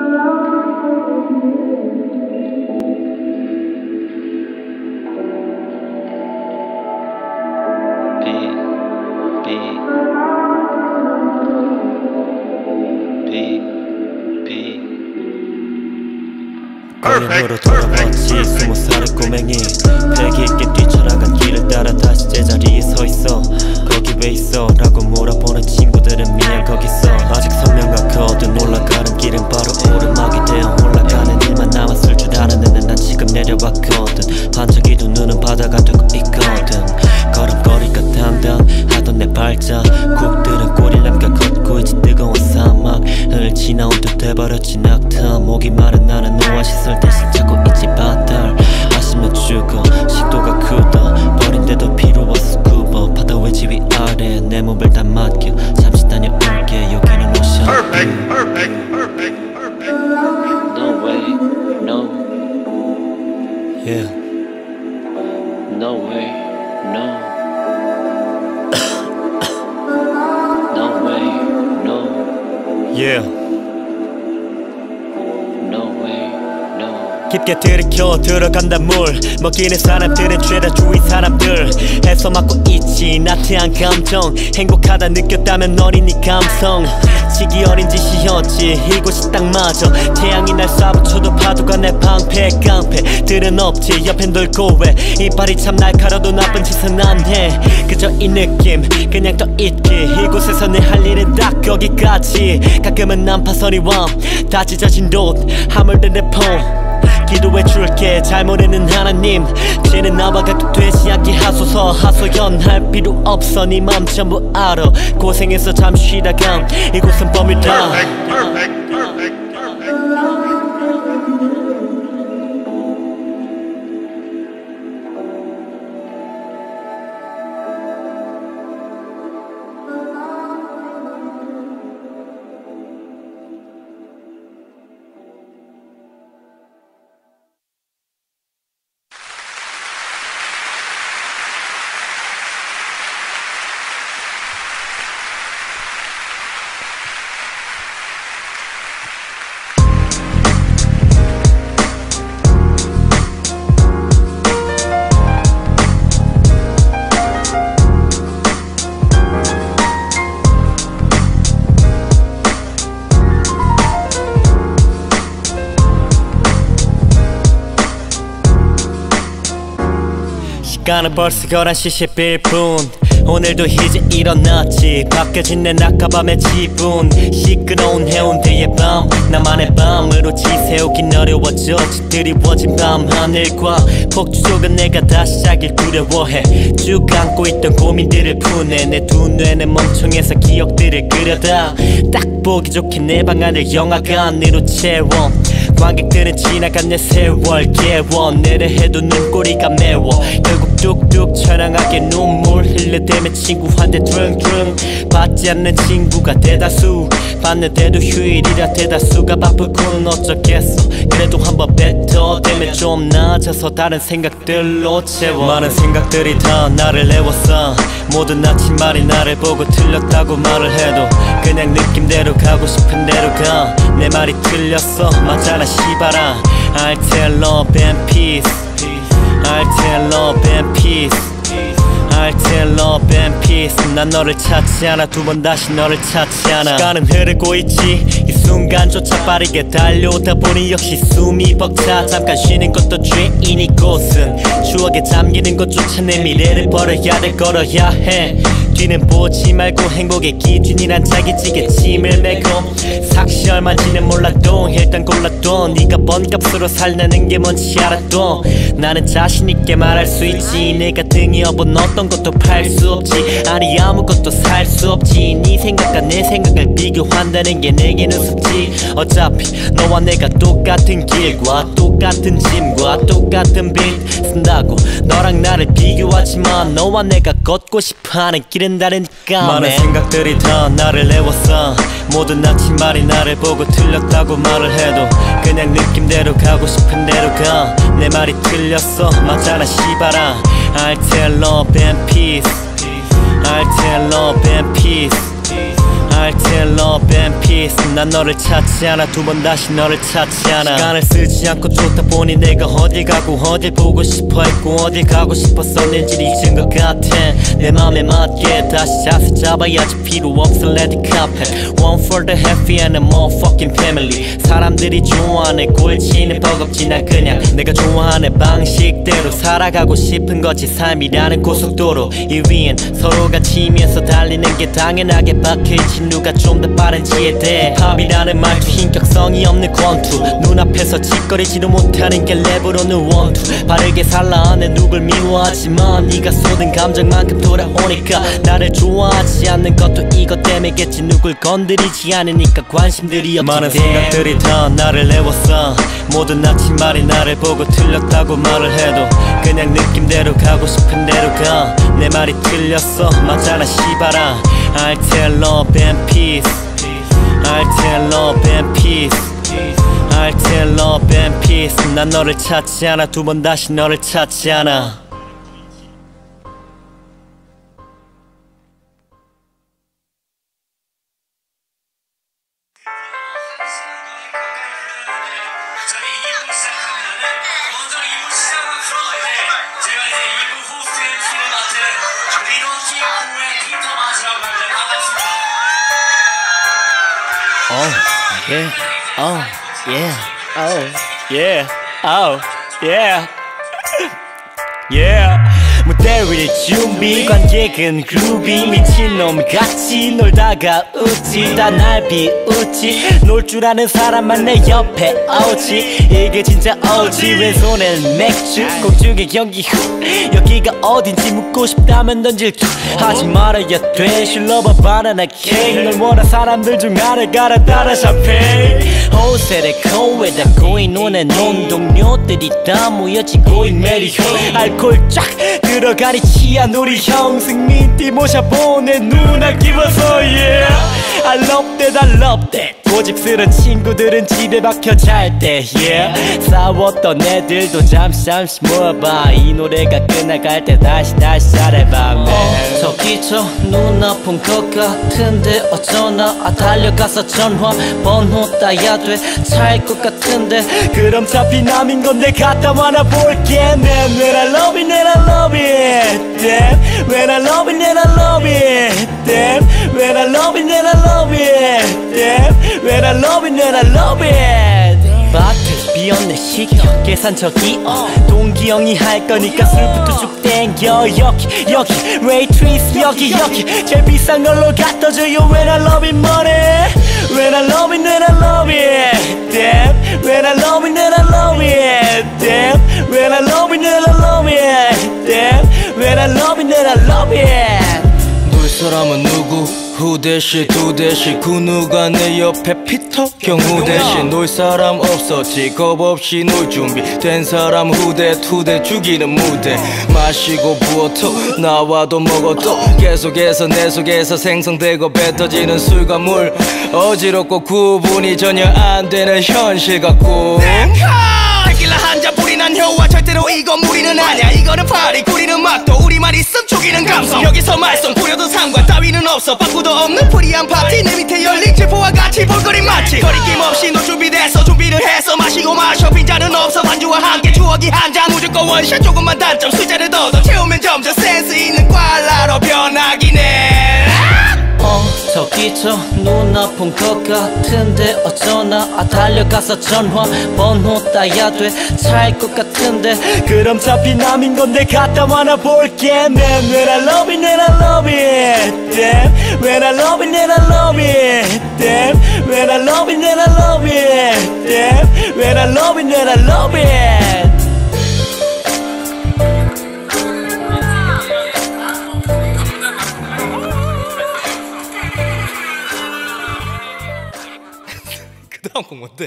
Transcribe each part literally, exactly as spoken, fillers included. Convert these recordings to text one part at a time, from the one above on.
고향으로 돌아왔지. 스무 살의 꼬맹이 패기 있게 뛰쳐나간 길을 따라 다시 제자리에 서있어. 거기 왜 있어? 라고 물어보는 친구들은 미안 거기서 아직 선명하거든. 올라가는 길은 바로 오르막이 되어 올라가는 일만 남았을 줄 알았는데 난 지금 내려왔거든. 반짝이도 눈은 바다가 되고 있거든. 걸음걸이가 당당하던 내 발자국들은 꼬리를 남겨 걷고 있지. 뜨거운 사막을 지나온 듯 돼버렸지. 낙타 목이 마른 나는 오아시스를 대신 찾고 있지. 바다를 마시면 죽어. 식도가 굳어 버린데도 필요없어 굽어. 바다 외지 위 아래 내 몸을 다 맡겨. 잠시 다녀올게. 여기는 오션. Perfect, perfect, perfect, perfect. No way, no. Yeah. No way, no. No way, no. Yeah. No way, no. 깊게 들이켜 들어간다 물. 먹이는 사람들은 죄다 주위 사람들. 해서 맡고 있지 나태한 감정. 행복하다 느꼈다면 어린이 감성. 시기 어린 짓이었지 이곳이 딱 맞아. 태양이 날 쏴붙여도 파도가 내 방패. 깡패들은 없지 옆엔 돌고 왜. 이빨이 참 날카로도 나쁜 짓은 안 해. 그저 이 느낌 그냥 떠있기. 이곳에서 내 할 일은 딱 거기까지. 가끔은 난파선이 와 다 찢어진 옷 하물든 내 폰. 기도해 줄게 잘 모르는 하나님. 죄는 나와 같게 되지 않게 하소서. 하소연할 필요 없어. 네 맘 전부 알아. 고생해서 잠시 쉬다가 이곳은 범위다. Perfect, perfect, perfect, perfect. 시간은 벌써 열한 시 십일 분. 오늘도 이제 일어났지. 바뀌어진 내 낮과밤의 지분. 시끄러운 해운대의 밤 나만의 밤으로 지새우긴 어려워져. 드리워진 밤하늘과 폭주 속은 내가 다시 자길 두려워해. 쭉 안고 있던 고민들을 푸네. 내 두 뇌는 멍청해서 기억들을 그려다. 딱 보기 좋게 내 방 안을 영화관으로 채워. 관객들은 지나간 내 세월 깨워. 내려 해도 눈꼬리가 매워. 결국 뚝뚝 처량하게 눈물 흘려대면 친구한테 둥둥. 받지 않는 친구가 대다수. 받는데도 휴일이라 대다수가 바쁘고는 어쩌겠어. 그래도 한번 뱉어대면 좀 나아져서 다른 생각들로 채워. 많은 생각들이 다 나를 애워싸. 모든 아침말이 나를 보고 틀렸다고 말을 해도 그냥 느낌대로 가고 싶은 대로 가. 내 말이 틀렸어 맞아라 시바라. I'll tell love and peace. I'll tell love and peace. I'll tell love and peace. 난 너를 찾지 않아. 두 번 다시 너를 찾지 않아. 시간은 흐르고 있지 이 순간조차 빠르게 달려오다 보니 역시 숨이 벅차. 잠깐 쉬는 것도 죄인 이곳은. 추억에 잠기는 것조차 내 미래를 버려야 돼. 걸어야 해. 뒤는 보지 말고 행복의 기준이란 자기지게 짐을 메고. 삭시 얼마인지는 몰라도 일단 골라도 네가 번값으로 살라는 게 뭔지 알아도 나는 자신있게 말할 수 있지. 내가 등에 업은 어떤 것도 팔 수 없지. 아니 아무것도 살 수 없지. 네 생각과 내 생각을 비교한다는 게 내게는 숙지. 어차피 너와 내가 똑같은 길과 똑같은 짐과 똑같은 빌 쓴다고 너랑 나를 비교하지만 너와 내가 걷고 싶어하는 길은 다르니까. 많은 생각들이 다 나를 애워싸. 모든 아침말이 나를 보고 틀렸다고 말을 해도 그냥 느낌대로 가고 싶은 대로 가. 내 말이 틀렸어 맞아라 시바라. I'll tell love and peace. I'll tell love and peace. 알텐 love and peace. 난 너를 찾지 않아 두 번 다시 너를 찾지 않아. 시간을 쓰지 않고 쫓다 보니 내가 어딜 가고 어딜 보고 싶어 했고 어딜 가고 싶었었는지 잊은 것 같아. 내 맘에 맞게 다시 자세 잡아야지 필요 없어 레드 카펫. One for the happy and a motherfucking family. 사람들이 좋아하네 꼴찌는 버겁지 난 그냥 내가 좋아하는 방식대로 살아가고 싶은 거지. 삶이라는 고속도로 이 위엔 서로가 치면서 달리는 게 당연하게 박혀있지. 누가 좀 더 빠른지에 대해 팝이라는 말투 인격성이 없는 권투. 눈앞에서 짓거리지도 못하는 게 랩으로는 원투. 바르게 살라 하네 누굴 미워하지만 네가 쏟은 감정만큼 돌아오니까. 나를 좋아하지 않는 것도 이것 때문이겠지. 누굴 건드리지 않으니까 관심들이 없지. 많은 생각들이 다 나를 내웠어. 모든 아침말이 나를 보고 틀렸다고 말을 해도 그냥 느낌대로 가고 싶은 대로 가. 내 말이 틀렸어 맞잖아 씨발아. I'll tell love and peace. I'll tell love and peace. I'll tell love and peace. 난 너를 찾지 않아 두 번 다시 너를 찾지 않아. Oh yeah, oh yeah, oh yeah, oh yeah, yeah. 무대 위에 준비 관객은 그루비. 미친놈같이 놀다가 웃지. 다 날 비웃지. 놀 줄 아는 사람만 내 옆에 오지. 이게 진짜 오지. 왼손엔 맥주 꼭중에 경기 후. 여기가 어딘지 묻고 싶다면 던질 투. 하지 말아야 돼 실러봐 바나나 케이크. 널 원한 사람들 중 하나 갈아 따라 샴페인. 호텔에 코에다 고인 눈에 논 동료들이 다 모였지. 고인 메리호 알콜 쫙 들어가니 취한 우리 형 승민 띠모샤 보내 누나 끼워서 yeah. I love that I love that. 고집스런 친구들은 집에 박혀 잘때 yeah. 싸웠던 애들도 잠시 잠시 모아봐. 이 노래가 끝나갈 때 다시 다시 잘해봐. 어, 저기 저 눈아픈 것 같은데 어쩌나. 아 달려가서 전화 번호 따야 돼. 차일 것 같은데 그럼 차피 남인 건데 갖다 와나 볼게. Man when I love it then I love it. Damn when I love it then I love it. Damn when I love it then I love it. Damn when I love it then I love it. 밭에 비었네 시켜 계산 저기 어 동기 형이 할 거니까 술부터 쭉 땡겨. 여기 여기 웨이트리스 여기 여기 제일 비싼 걸로 갖다 줘요. When I love it money. When I love it then I love it. Damn when I love it then I love it. Damn when I love it then I love it. Damn when I love it then I love it. 놀 사람은 누구? 후대시 두대시 그 누가 내 옆에 피터 경후 대신 놀 사람 없었지. 겁 없이 놀 준비 된 사람 후대 투대 죽이는 무대. 마시고 부어도 나와도 먹어도 계속해서 내 속에서 생성되고 뱉어지는 술과 물. 어지럽고 구분이 전혀 안 되는 현실 같고. 데킬라 한잔 뿌리 난 효와 절대로 이거 무리는 아니야. 이거는 파리 꾸리는 맛도 우리만 있음 죽이는 감성. 여기서 말썽 꾸려도 상관 따위는 없어. 바꾸도 없는 프리한 파티. 내 밑에 열린 질포와 같이 볼거리 마치. 거리낌 없이 너 준비됐어 준비를 해서 마시고 마셔. 빈잔은 없어 반주와 함께 추억이 한 잔. 무조건 원샷 조금만 단점 숫자를 더더 채우면 점점 센스 있는 꽐라로 변하긴 해. 어 저기 저 눈아픈 것 같은데 어쩌나. 아 달려가서 전화 번호 따야 돼. 차일 것 같은데 그럼 차피 남인 건데 갖다 와나 볼게. Man when I love it then I love it. Damn when I love it then I love it. Damn when I love it then I love it. Damn when I love it then I love it. 그 다음 곡 뭔데?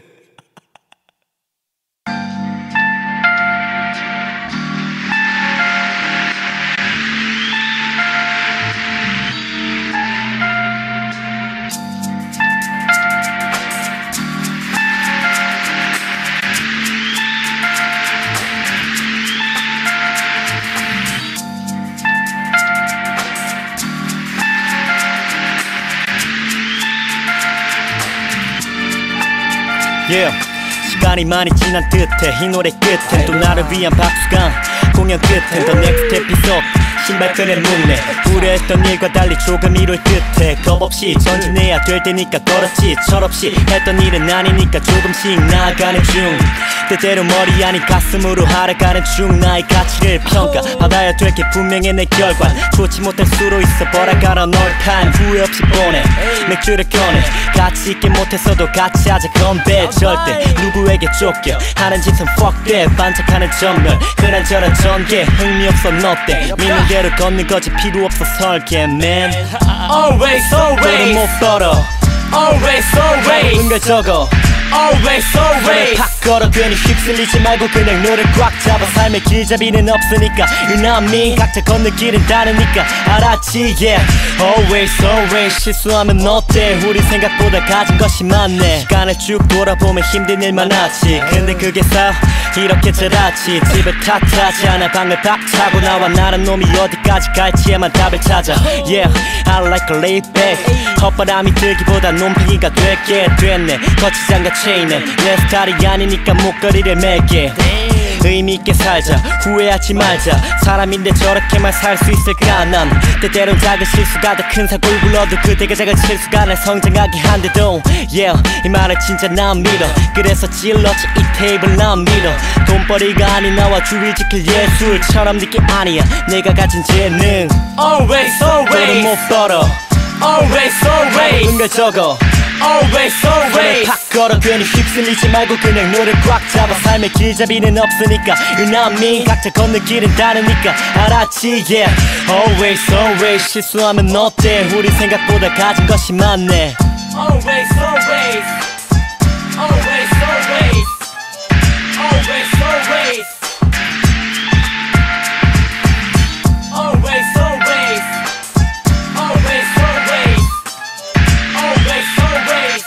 yeah. 시간이 많이 지난 듯해 이 노래 끝엔 또 나를 위한 박수가 공연 끝엔 더 넥스트 에피소드 신발끈에 묶네 우려했던 일과 달리 조금 이룰 듯해 겁없이 전진해야 될 테니까 걸었지 철없이 했던 일은 아니니까 조금씩 나아가는 중 때때로 머리 아닌 가슴으로 알아가는 중 나의 가치를 평가 받아야 될 게 분명해 내 결과 좋지 못할 수도 있어 벌어가라 널 판 후회 없이 보내 맥주를 꺼내 가치 있게 못했어도 같이 하자 건배 절대 누구에게 쫓겨 하는 짓은 fuck that 반짝하는 전멸 그란저란 전개 흥미없어 너때 믿는 대로 걷는 거지 필요 없어 설계 man Always 너는 못 always 벌어 Always always 은걸 적어 Always always 팍 걸어 괜히 휩쓸리지 말고 그냥 노를 꽉 잡아 삶의 길잡이는 없으니까 You know me 각자 걷는 길은 다르니까 알았지 yeah Always always 실수하면 어때 우리 생각보다 가진 것이 많네 시간을 쭉 돌아보면 힘든 일 많았지 근데 그게 사 이렇게 자랐지 집을 탓하지 않아 방을 박차고 나와 나란 놈이 어디까지 갈지에만 답을 찾아 Yeah I like a laid back 헛바람이 들기보다 놈팽이가 될게 됐네 거치지 않가 체인은 내 스타일이 아니니까 목걸이를 맬게 의미있게 살자 후회하지 말자 사람인데 저렇게만 살 수 있을까 난 때때론 작은 실수가 더 큰 사고를 불러도 그때가 작은 실수가 날 성장하게 한데도 Yeah 이 말을 진짜 난 믿어 그래서 찔렀지 이 테이블 난 믿어 돈벌이가 아닌 나와 주위 지킬 예술처럼 느낌 아니야 내가 가진 재능 Always 너는 always 못 벌어 Always always 은걸 적어 Always always 팍 걸어 괜히 휩쓸리지 말고 그냥 노를 꽉 잡아 삶의 길잡이는 없으니까 You know me 각자 걷는 길은 다르니까 알았지 yeah Always always 실수하면 어때 우리 생각보다 가진 것이 많네 Always always Always always Always always Always always Always always Always always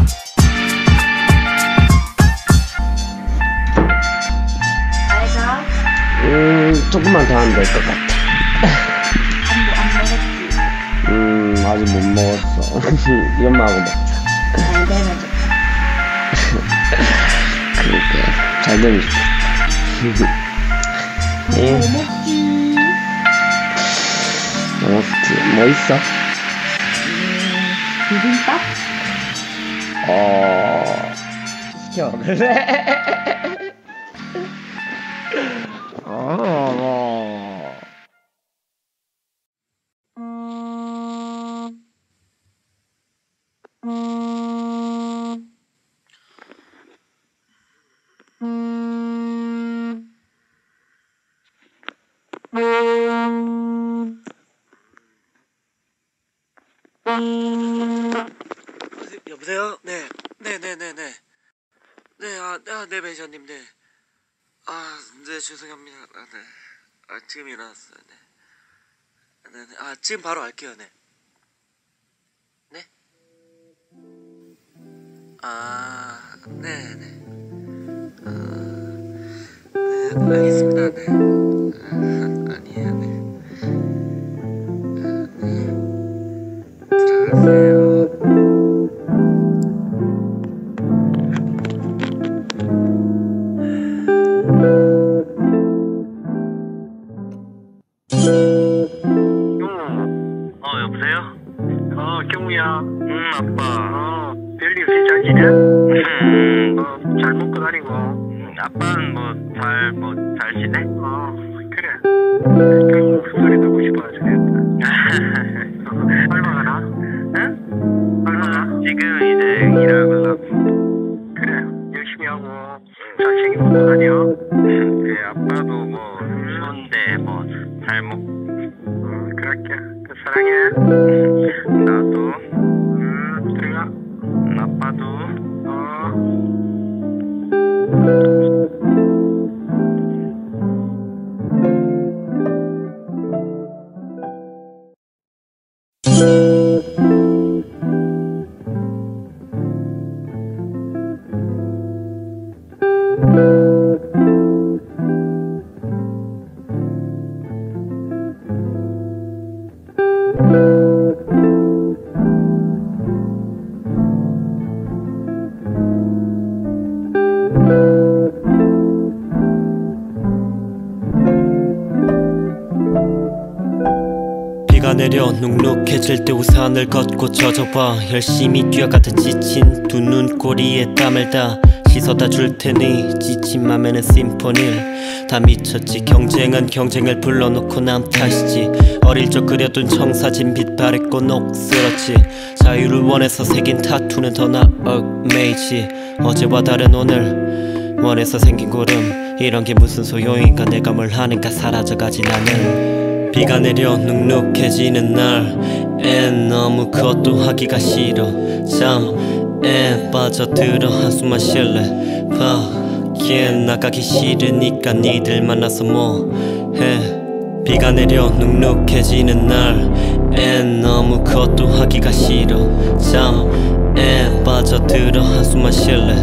알자. 음, 조금만 더 하면 될 것 같아. 안, 안 먹었지? 음, 아직 못 먹었어. 이 엄마하고 먹자. 잘 되면 좋다. 그러니까, 잘 되면 좋다. 예, 뭐 먹지? 뭐 먹지? 뭐 있어? 음, 비빔밥? 어, 시켜 먹을래? 어, 뭐. 여보세요? 네, 네, 네, 네, 네, 네, 아, 아, 네, 매니저님, 네, 아, 네, 죄송합니다, 아, 네, 아, 지금 일어났어요, 네, 네, 네, 아, 지금 바로 할게요, 네, 네, 아, 네, 네, 아, 네, 알겠습니다, 네, 아, 아니에요, 네, 아, 네, 들어가세요. 어, 여보세요? 어, 경우야. 응, 아빠. 어, 별일 없이 잘 지내? 음, 어, 잘 먹고 다니고. 음, 아빠는 뭐, 잘, 뭐, 잘 지내? 어, 그래. 경우 소리 듣고 싶어서 그랬다. 얼마 가나? 응? 얼마 가? 지금 이제 일하고 가고. 그래, 열심히 하고, 잘 챙겨 먹고 다녀. 그래, 아빠도 뭐, 좋은데, 뭐, 잘 먹고. 어, 그럴게. 사랑해. 나도. 음, 들어가. 아빠도. 어. 내려 눅눅해질 때 우산을 걷고 젖어봐. 열심히 뛰어가다 지친 두 눈꼬리에 땀을 다 씻어다 줄 테니 지친 맘에는 심포니를 다 미쳤지. 경쟁은 경쟁을 불러놓고 남 탓이지. 어릴 적 그려둔 청사진 빛바랬고 녹슬었지. 자유를 원해서 새긴 타투는 더 나아 메이지. 어제와 다른 오늘 원해서 생긴 고름. 이런 게 무슨 소용인가. 내가 뭘 하는가. 사라져가지 나는. 비가 내려 눅눅해지는 날에 너무 그것도 하기가 싫어. 잠에 빠져들어 한숨만 쉴래. 밖에 나가기 싫으니까 니들 만나서 뭐해. 비가 내려 눅눅해지는 날에 너무 그것도 하기가 싫어. 잠에 빠져들어 한숨만 쉴래.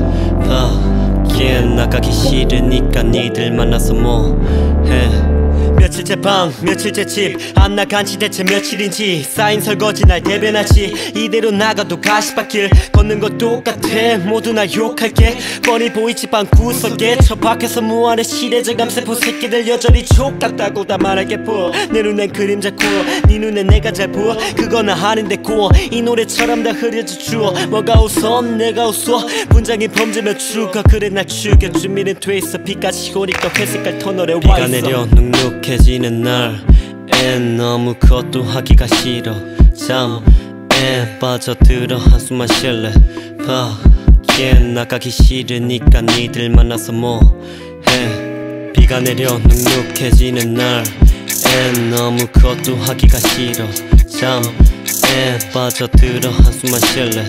밖에 나가기 싫으니까 니들 만나서 뭐해. 며칠째 방 며칠째 집 안 나간 지 대체 며칠인지. 쌓인 설거지 날 대변하지. 이대로 나가도 가시밭길 걷는 거 똑같아. 모두 날 욕할게. 뻔히 보이지 방구석에 저 밖에서 무한의 시대적 감세포 새끼들 여전히 족같다고 다 말하게 보여. 내 눈엔 그림자 구워 네 눈엔 내가 잘 보여. 그거나 하는데 구워 이 노래처럼 다 흐려져 주워. 뭐가 웃어 내가 웃어 문장이 범죄면 죽어. 그래 날 죽여 준비는 돼있어. 비까지 오니까 회색깔 터널에 와있어. 비가 내려 눅눅해지는 날에 너무 그것도 하기가 싫어. 잠에 빠져들어 한숨만 쉴래. 밖에 나가기 싫으니까 니들 만나서 뭐해. 비가 내려 눅눅해지는 날에 너무 그것도 하기가 싫어. 잠에 빠져들어 한숨만 쉴래.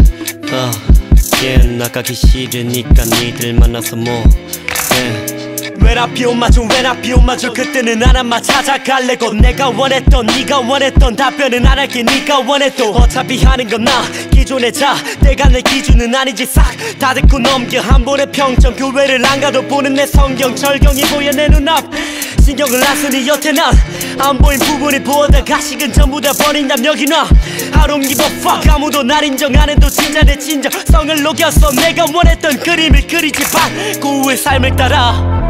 밖에 나가기 싫으니까 니들 만나서 뭐해. When I feel 마저 when I feel 마저 그때는 하나만 찾아갈래고. 내가 원했던 네가 원했던 답변은 안 할게. 네가 원했던 어차피 하는 건 나 기존의 자. 내가 내 기준은 아니지. 싹 다 듣고 넘겨 한 번에 평점. 교회를 안 가도 보는 내 성경 절경이 보여 내 눈앞. 신경을 안 쓰니 여태 난 안 보인 부분이 보다 가식은 전부 다 버린담 여기 놔. I don't give a fuck. 아무도 날 인정 안 해도 진짜 내 진정성을 녹였어. 내가 원했던 그림을 그리지 바꾸의 삶을 따라.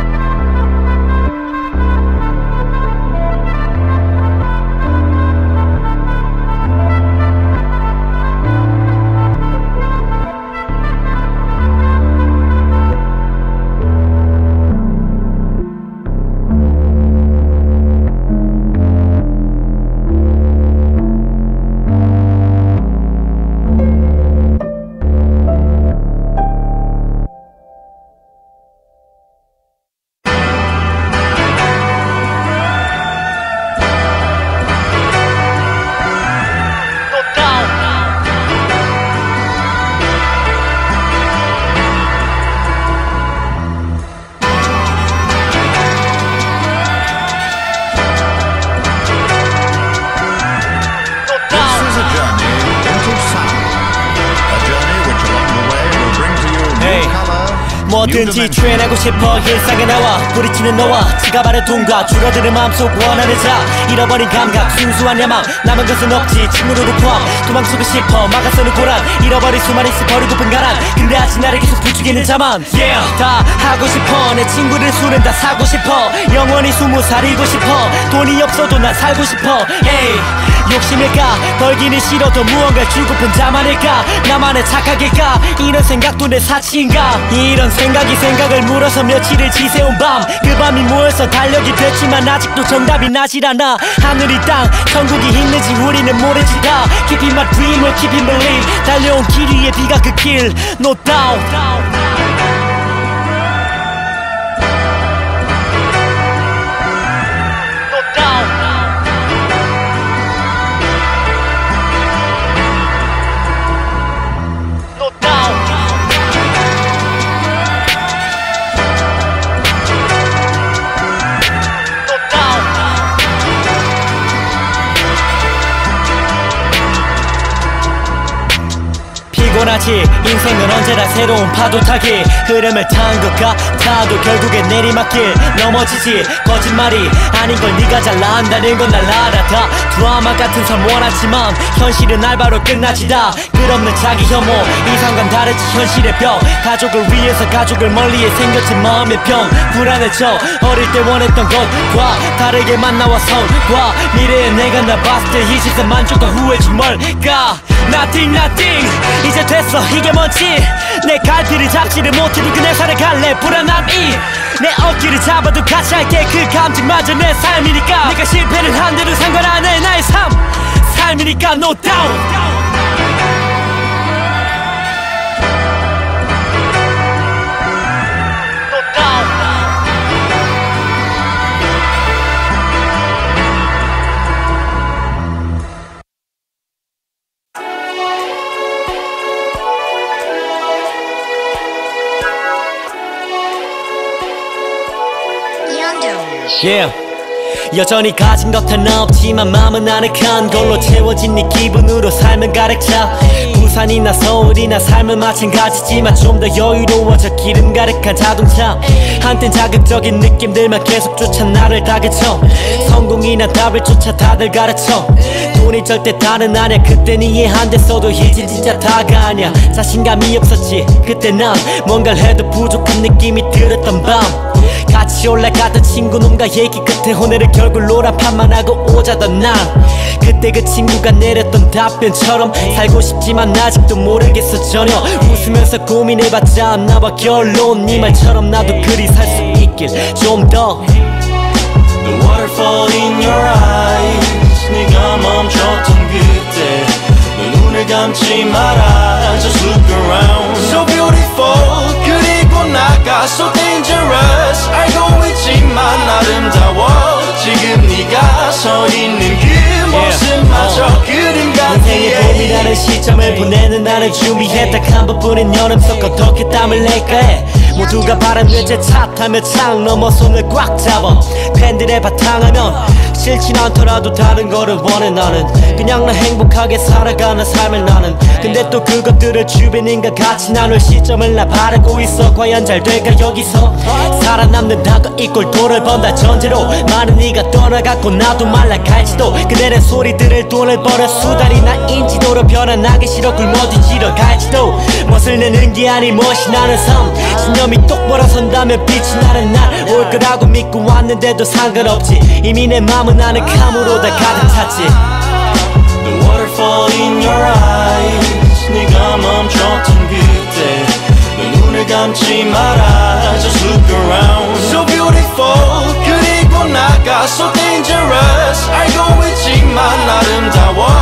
뭐든지 추행하고 싶어. 일상에 나와 부딪히는 너와 지갑 안에 돈과 줄어드는 마음속 원하는 자. 잃어버린 감각 순수한 야망 남은 것은 없지. 친구로도 포함 도망치고 싶어. 막아서는 고란 잃어버린 수많은 시 버리고픈 가란. 근데 아직 나를 계속 부추기는 자만. Yeah 다 하고 싶어. 내 친구들 술은 다 사고 싶어. 영원히 스무 살이고 싶어. 돈이 없어도 난 살고 싶어. Hey 욕심일까 벌기는 싫어도 무언가를 주고픈 자만일까. 나만의 착각일까 이런 생각도 내 사치인가. 이런 생각이 생각을 물어서 며칠을 지새운 밤. 그 밤이 모여서 달력이 됐지만 아직도 정답이 나질 않아. 하늘이 땅 천국이 있는지 우리는 모르지 다. Keeping my dream or keeping believe. 달려온 길 위에 비가 그 길 No doubt. 영원하지. 인생은 언제나 새로운 파도 타기. 흐름을 탄 것 같아도 결국엔 내리막길 넘어지지. 거짓말이 아닌 걸 네가 잘 안다는 건 날 알아. 다 드라마 같은 삶 원하지만 현실은 알바로 끝나지. 다 끝없는 자기 혐오. 이상과 다르지 현실의 벽. 가족을 위해서 가족을 멀리해 생겼지 마음의 병. 불안해져 어릴 때 원했던 것과 다르게 만나와 성과. 미래의 내가 나 봤을 때 이 시선 만족과 후회 중 뭘까. Nothing nothing 이제 됐어 이게 뭔지. 내 갈피를 잡지를 못해도 그냥 살아갈래. 불안함이 내 어깨를 잡아도 같이 할게. 그 감정마저 내 삶이니까. 내가 실패를 한데도 상관 안 해. 나의 삶 삶이니까 no doubt. Yeah. 여전히 가진 것은 없지만 마음은 아늑한 걸로 채워진 네 기분으로 삶은 가득 차. 부산이나 서울이나 삶은 마찬가지지만 좀 더 여유로워져 기름 가득한 자동차. 한땐 자극적인 느낌들만 계속 쫓아 나를 다그쳐. 성공이나 답을 쫓아 다들 가르쳐. 돈이 절대 다는 아냐. 그땐 이해 안 됐어도 이젠 진짜 다가 아냐. 자신감이 없었지 그때 난. 뭔가를 해도 부족한 느낌이 들었던 밤. 같이 올라가던 친구놈과 얘기 끝에 오늘은 결국 노란판만 하고 오자던 날. 그때 그 친구가 내렸던 답변처럼 살고 싶지만 아직도 모르겠어 전혀. 웃으면서 고민해봤자 나와 결론. 네 말처럼 나도 그리 살 수 있길 좀 더. The waterfall in your eyes. 네가 멈췄던 그때 너 눈을 감지 마라. Just look around. So beautiful. 그리고 나가 so dangerous. 알고 있지만 아름다워. 지금 네가 서 있는 그 모습마저 그림 같아. 인생의 봄이라는 시점을 보내는 나는 준비해. 딱 한 번뿐인 여름 속 어떻게 땀을 낼까 해. 모두가 바람 위에 차 타며 창 넘어 손을 꽉 잡아. 팬들의 바탕하면 싫진 않더라도 다른 거를 원해. 나는 그냥 나 행복하게 살아가는 삶을 나는. 근데 또 그것들을 주변인과 같이 나눌 시점을 나 바라고 있어. 과연 잘 될까 여기서. 살아남는다고 이꼴 돈을 번다 전제로. 많은 네가 떠나갔고 나도 말라갈지도. 그들의 소리들을 돈을 벌어 수달이나 인지도로 변환하기 싫어. 굶어 뒤지러 갈지도. 멋을 내는 게 아니 멋이 나는 삶. 신념이 똑바로 선다면 빛이 나는 날 올 거라고 믿고 왔는데도 상관없지. 이미 내 맘은 아늑함으로 다 가득 찼지. The waterfall in your eyes. 네가 멈췄던 그때 너 눈을 감지 마라. Just look around. So beautiful. 그리고 나가 so dangerous. 알고 있지만 아름다워.